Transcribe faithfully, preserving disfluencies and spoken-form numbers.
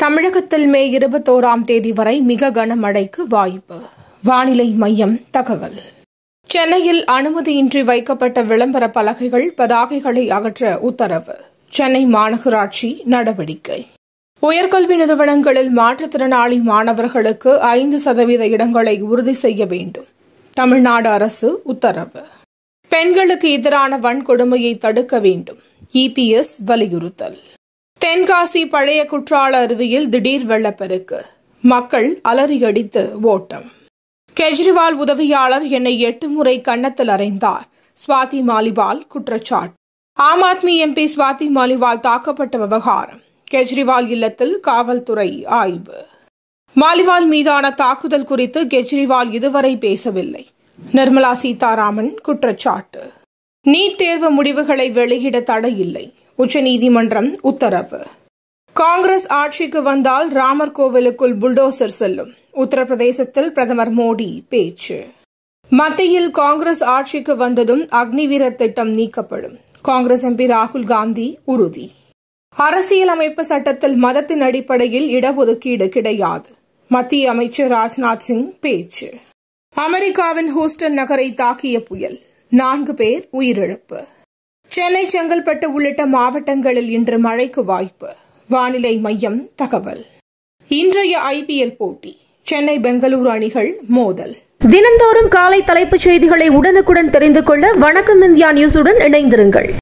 தமிழகத்தில் மே இருபத்தோராம் தேதி வரை மிக கனமழைக்கு வாய்ப்பு. வானிலை மையம் தகவல். சென்னையில் அனுமதியின்றி வைக்கப்பட்ட விளம்பர பலகைகள், பதாகைகளை அகற்ற உத்தரவு. சென்னை மாநகராட்சி நடவடிக்கை. உயர்கல்வி நிறுவனங்களில் மாற்றுத்திறனாளி மாணவர்களுக்கு ஐந்து சதவீத இடங்களை உறுதி செய்ய வேண்டும். தமிழ்நாடு அரசு உத்தரவு. பெண்களுக்கு எதிரான வன்கொடுமையை தடுக்க வேண்டும். இபிஎஸ் வலியுறுத்தல். தென்காசி பழைய குற்றால அருவியில் திடீர் வெள்ளப்பெருக்கு. மக்கள் அலறியடித்து ஓட்டம். கெஜ்ரிவால் உதவியாளர் என்னை எட்டு முறை கன்னத்தில் அறைந்தார். ஸ்வாதி மாலிவால் குற்றச்சாட்டு. ஆம் ஆத்மி எம்பி ஸ்வாதி மாலிவால் தாக்கப்பட்ட விவகாரம். கெஜ்ரிவால் இல்லத்தில் காவல்துறை ஆய்வு. மாலிவால் மீதான தாக்குதல் குறித்து கெஜ்ரிவால் இதுவரை பேசவில்லை. நிர்மலா சீதாராமன் குற்றச்சாட்டு. நீட் தேர்வு முடிவுகளை வெளியிட தடையில்லை. உச்சநீதிமன்றம் உத்தரவு. காங்கிரஸ் ஆட்சிக்கு வந்தால் ராமர் கோவிலுக்குள் புல்டோசர் செல்லும். உத்தரப்பிரதேசத்தில் பிரதமர் மோடி பேச்சு. மத்தியில் காங்கிரஸ் ஆட்சிக்கு வந்ததும் அக்னிவீரர் திட்டம் நீக்கப்படும். காங்கிரஸ் எம்பி ராகுல் காந்தி உறுதி. அரசியலமைப்பு சட்டத்தில் மதத்தின் அடிப்படையில் இடஒதுக்கீடு கிடையாது. மத்திய அமைச்சர் ராஜ்நாத் சிங் பேச்சு. அமெரிக்காவின் ஹூஸ்டன் நகரை தாக்கிய புயல், நான்கு பேர் உயிரிழப்பு. சென்னை, செங்கல்பட்டு உள்ளிட்ட மாவட்டங்களில் இன்று மழைக்கு வாய்ப்பு. வானிலை மையம் தகவல். இன்றைய ஐபிஎல் போட்டி. சென்னை, பெங்களூரு அணிகள் மோதல். தினந்தோறும் காலை தலைப்புச் செய்திகளை உடனுக்குடன் தெரிந்து கொள்ள வணக்கம் இந்தியா நியூஸுடன் இணைந்திருங்கள்.